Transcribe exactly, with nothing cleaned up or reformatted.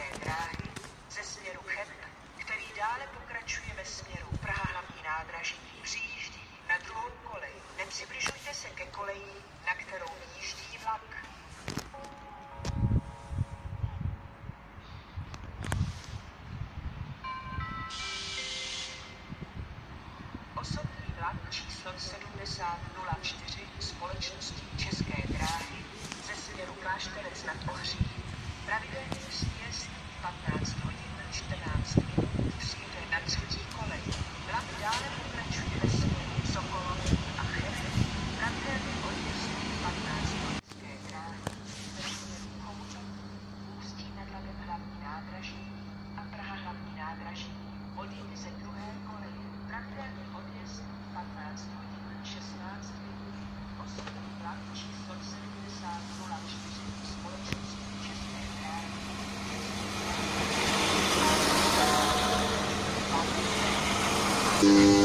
České dráhy ze směru Cheb, který dále pokračuje ve směru Praha hlavní nádraží, přijíždí na druhou kolej. Nepřibližujte se ke koleji, na kterou vyjíždí vlak. Osobní vlak číslo sedmdesát nula čtyři společnosti České dráhy ze směru Klášterec nad Ohří. Pravidelný příjezd patnáct hodin čtrnáct minut přijede na třetí kolej. Vlak dále pokračuje ve směru Sokolov a Cheb. Pravidelný odjezd patnáct hodin České dráhy ze směru Chomutov, Ústí nad Labem hlavní nádraží a Praha hlavní nádraží. Odjedy ze druhé koleje. Pravidelný odjezd patnáct hodin šestnáct minut. Osobní vlak číslo sedmdesát nula čtyři společnosti České dráhy.